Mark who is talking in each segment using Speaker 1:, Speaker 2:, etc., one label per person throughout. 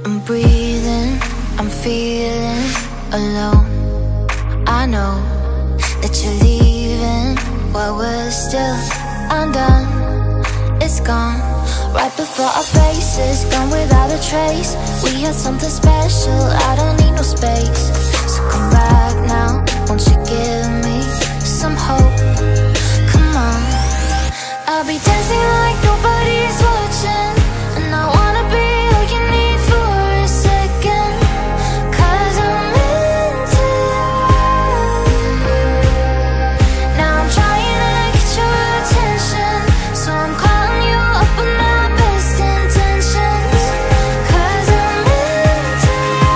Speaker 1: I'm breathing, I'm feeling alone. I know that you're leaving while we're still undone. It's gone, right before our faces, gone without a trace. We had something special, I don't need no space. So come back now, won't you give me some hope? Come on, I'll be dancing like nobody's watching, and I wanna be all you need for a second, 'cause I'm into you. Now I'm trying to get your attention, so I'm calling you up with my best intentions, 'cause I'm into you.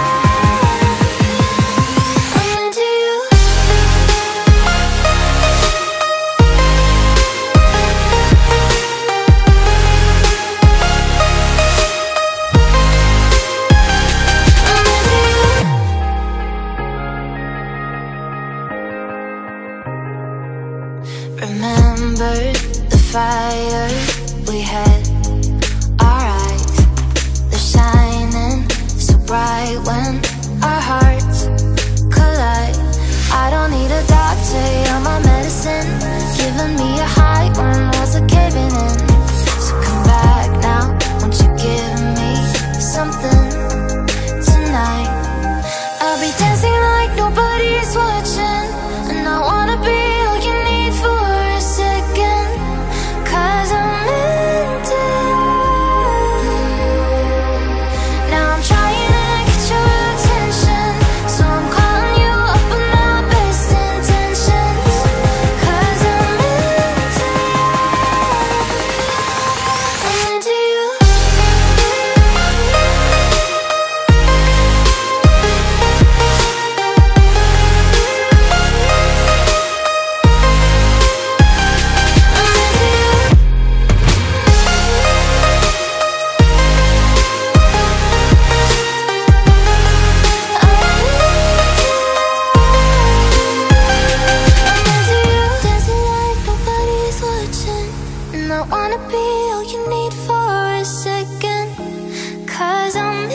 Speaker 1: I'm into you. Remember the fire we had, our eyes, they're shining so bright when our hearts collide. I don't need a doctor, you're my medicine, giving me a high when walls are caving in. So come back now, won't you give me something tonight? I'll be dancing like nobody's watching, and I wanna be all you need for a second, 'cause I'm into you. Now I'm trying to get your attention, so I'm calling you up with my best intentions, 'cause I'm into you. I'm into you. Dancing like nobody's watching, and I wanna be all you need for a second, 'cause I'm